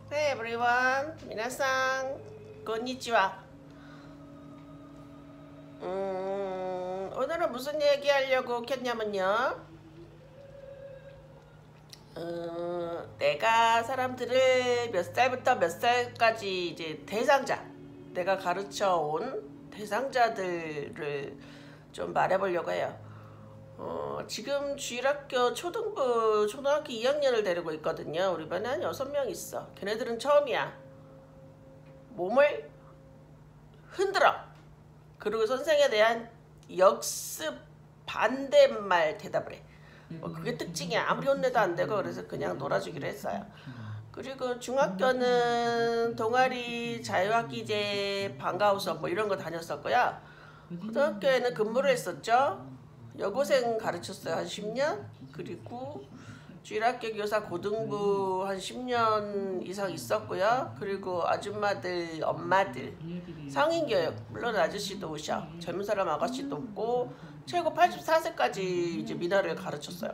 Hey everyone, 皆さん konnichiwa. 오늘은 무슨 얘기 하려고 켰냐면요. 내가 사람들을 몇 살부터 몇 살까지 이제 대상자, 내가 가르쳐 온 대상자들을 좀 말해보려고 해요. 지금 주일학교 초등부, 초등학교 2학년을 데리고 있거든요. 우리 반에 한 6명 있어. 걔네들은 처음이야. 몸을 흔들어. 그리고 선생에 대한 역습 반대말 대답을 해. 그게 특징이야. 아무리 혼내도 안 되고. 그래서 그냥 놀아주기로 했어요. 그리고 중학교는 동아리, 자유학기제, 방과후 수업 뭐 이런 거 다녔었고요. 고등학교에는 근무를 했었죠. 여고생 가르쳤어요. 한 10년. 그리고 주일학교 교사 고등부 한 10년 이상 있었고요. 그리고 아줌마들, 엄마들, 성인교육, 물론 아저씨도 오셔. 젊은 사람 아가씨도 없고 최고 84세까지 이제 미나를 가르쳤어요.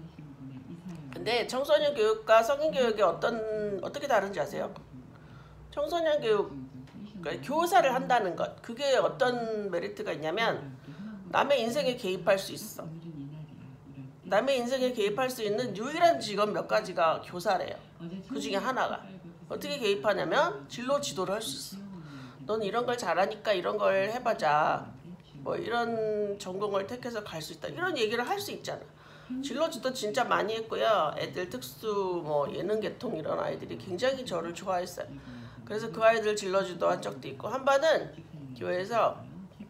근데 청소년 교육과 성인 교육이 어떻게 다른지 아세요? 청소년 교육, 그러니까 교사를 한다는 것, 그게 어떤 메리트가 있냐면 남의 인생에 개입할 수 있어. 남의 인생에 개입할 수 있는 유일한 직업 몇 가지가 교사래요. 그 중에 하나가. 어떻게 개입하냐면 진로 지도를 할 수 있어. 넌 이런 걸 잘하니까 이런 걸 해보자. 뭐 이런 전공을 택해서 갈 수 있다. 이런 얘기를 할 수 있잖아. 진로 지도 진짜 많이 했고요. 애들 특수 뭐 예능 계통 이런 아이들이 굉장히 저를 좋아했어요. 그래서 그 아이들 진로 지도 한 적도 있고, 한 번은 교회에서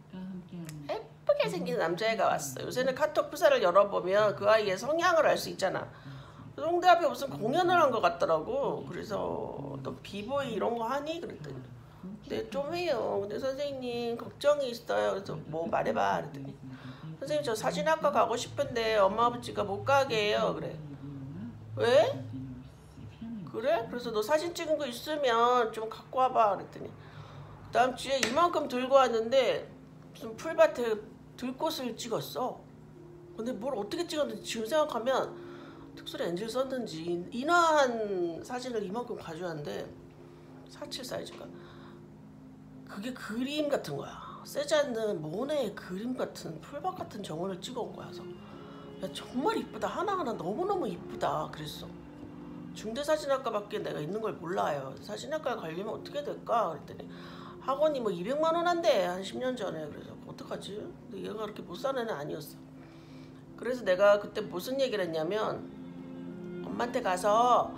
예쁘게 생긴 남자애가 왔어. 요새는 카톡 프사를 열어보면 그 아이의 성향을 알 수 있잖아. 홍대 앞에 무슨 공연을 한 것 같더라고. 그래서 너 비보이 이런 거 하니? 그랬더니 네, 좀 해요. 근데 선생님 걱정이 있어요. 그래서 뭐 말해봐. 그랬더니 선생님 저 사진학과 가고 싶은데 엄마 아버지가 못 가게 해요. 그래. 왜? 그래? 그래서 너 사진 찍은 거 있으면 좀 갖고 와봐. 그랬더니 그 다음 주에 이만큼 들고 왔는데 무슨 풀밭에 들꽃을 찍었어. 근데 뭘 어떻게 찍었는지 지금 생각하면 특수리 엔질 썼는지 인화한 사진을 이만큼 가져왔는데 47 사이즈가 그게 그림 같은 거야. 세지 않는 모네의 그림 같은 풀밭 같은 정원을 찍어온 거야. 그래서 야 정말 이쁘다. 하나하나 너무너무 이쁘다. 그랬어. 중대사진학과밖에 내가 있는 걸 몰라요. 사진학과에 가려면 어떻게 될까? 그랬더니 학원이 뭐 200만 원 한대. 한 10년 전에. 그래서 어떡하지? 근데 얘가 그렇게 못 사는 애는 아니었어. 그래서 내가 그때 무슨 얘기를 했냐면 엄마한테 가서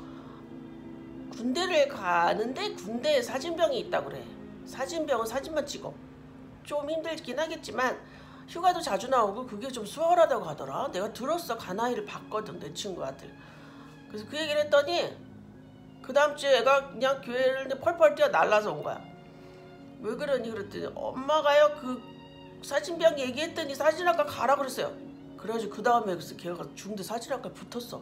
군대를 가는데 군대에 사진병이 있다고 그래. 사진병은 사진만 찍어. 좀 힘들긴 하겠지만 휴가도 자주 나오고 그게 좀 수월하다고 하더라. 내가 들었어. 가나이를 봤거든. 내 친구 아들. 그래서 그 얘기를 했더니 그 다음 주에 애가 그냥 교회를 펄펄 뛰어 날라서 온 거야. 왜 그러니? 그랬더니 엄마가요 그 사진병 얘기했더니 사진학과 가라 그랬어요. 그래가지고 그 다음에 그래서 걔가 중대 사진학과에 붙었어.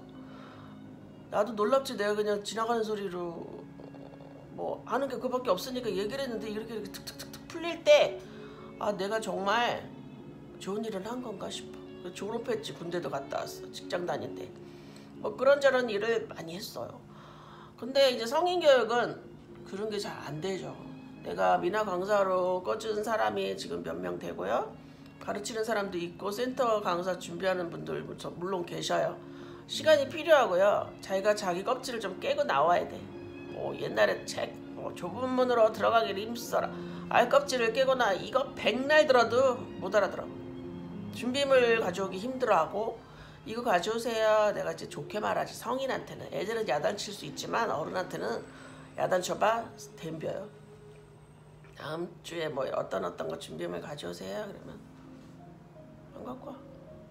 나도 놀랍지. 내가 그냥 지나가는 소리로 뭐 아는 게 그밖에 없으니까 얘기를 했는데 이렇게 툭툭툭툭 풀릴 때 아 내가 정말 좋은 일을 한 건가 싶어. 졸업했지. 군대도 갔다 왔어. 직장 다닐 때. 뭐 그런저런 일을 많이 했어요. 근데 이제 성인교육은 그런 게 잘 안 되죠. 내가 미나 강사로 꿔준 사람이 지금 몇 명 되고요. 가르치는 사람도 있고 센터 강사 준비하는 분들 물론 계셔요. 시간이 필요하고요. 자기가 자기 껍질을 좀 깨고 나와야 돼. 뭐 옛날에 책 좁은 문으로 들어가기를 힘써라. 알껍질을 깨거나 이거 백날 들어도 못 알아들어. 준비물 가져오기 힘들어하고 이거 가져오세요. 내가 이제 좋게 말하지. 성인한테는. 애들은 야단칠 수 있지만 어른한테는 야단쳐봐 덤벼요. 다음 주에 뭐 어떤 거 준비물 가져오세요. 그러면 안 갖고 와.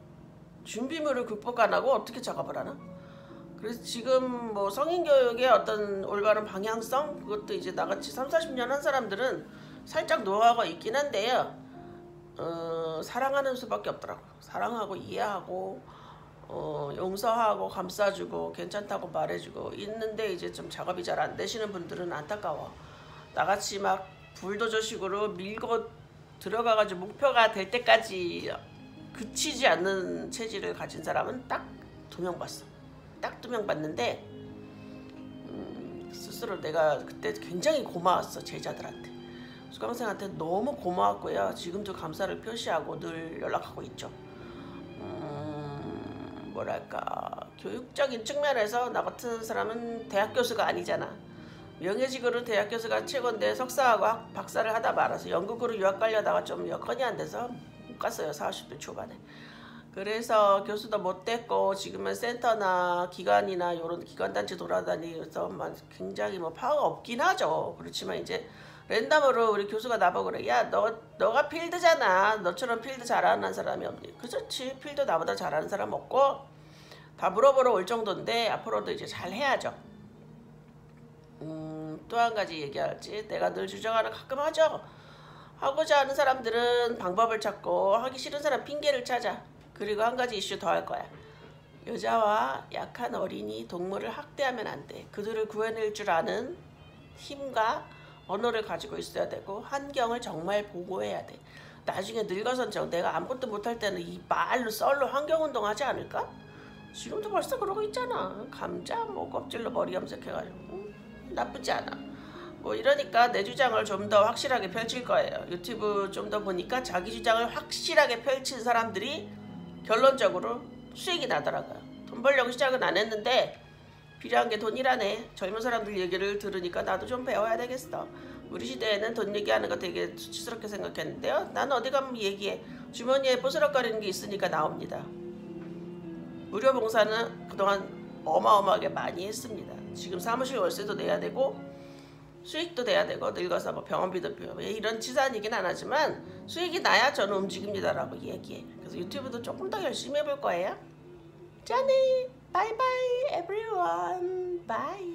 준비물을 극복 안 하고 어떻게 작업을 하나? 그래서 지금 뭐 성인교육의 어떤 올바른 방향성 그것도 이제 나같이 30-40년 한 사람들은 살짝 노하우가 있긴 한데요. 사랑하는 수밖에 없더라고. 사랑하고 이해하고 용서하고 감싸주고 괜찮다고 말해주고 있는데 이제 좀 작업이 잘 안 되시는 분들은 안타까워. 나같이 막 불도저식으로 밀고 들어가가지고 목표가 될 때까지 그치지 않는 체질을 가진 사람은 딱 2명 봤어. 딱 2명 봤는데 스스로 내가 그때 굉장히 고마웠어. 제자들한테, 수강생한테 너무 고마웠고요. 지금도 감사를 표시하고 늘 연락하고 있죠. 뭐랄까, 교육적인 측면에서 나 같은 사람은 대학 교수가 아니잖아. 명예직으로 대학 교수가 최고인데 석사하고 박사를 하다 말아서 영국으로 유학 가려다가 좀 여건이 안 돼서 못 갔어요. 40대 초반에. 그래서 교수도 못 됐고 지금은 센터나 기관이나 이런 기관단체 돌아다니면서 굉장히 뭐 파워가 없긴 하죠. 그렇지만 이제 랜덤으로 우리 교수가 나보고 그래. 야, 너가 필드잖아. 너처럼 필드 잘하는 사람이 없니? 그렇지. 필드 나보다 잘하는 사람 없고 다 물어보러 올 정도인데 앞으로도 이제 잘 해야죠. 또 한 가지 얘기할지, 내가 늘 주장하는, 가끔 하죠. 하고자 하는 사람들은 방법을 찾고 하기 싫은 사람 핑계를 찾아. 그리고 한 가지 이슈 더 할 거야. 여자와 약한 어린이, 동물을 학대하면 안 돼. 그들을 구해낼 줄 아는 힘과 언어를 가지고 있어야 되고 환경을 정말 보호해야 돼. 나중에 늙어선 내가 아무것도 못할 때는 이 말로 썰로 환경운동 하지 않을까? 지금도 벌써 그러고 있잖아. 감자 뭐 껍질로 머리 염색해가지고 나쁘지 않아. 뭐 이러니까 내 주장을 좀 더 확실하게 펼칠 거예요. 유튜브 좀 더 보니까 자기 주장을 확실하게 펼친 사람들이 결론적으로 수익이 나더라고요. 돈 벌려고 시작은 안 했는데 필요한 게 돈이라네. 젊은 사람들 얘기를 들으니까 나도 좀 배워야 되겠어. 우리 시대에는 돈 얘기하는 거 되게 수치스럽게 생각했는데요. 난 어디 가면 얘기해. 주머니에 뽀스럭거리는 게 있으니까 나옵니다. 무료 봉사는 그동안 어마어마하게 많이 했습니다. 지금 사무실 월세도 내야 되고 수익도 돼야 되고 늙어서 뭐 병원비도 이런 치사하긴 안 하지만 수익이 나야 저는 움직입니다라고 얘기해. 그래서 유튜브도 조금 더 열심히 해볼 거예요. 짠해. 바이바이 everyone. 바이.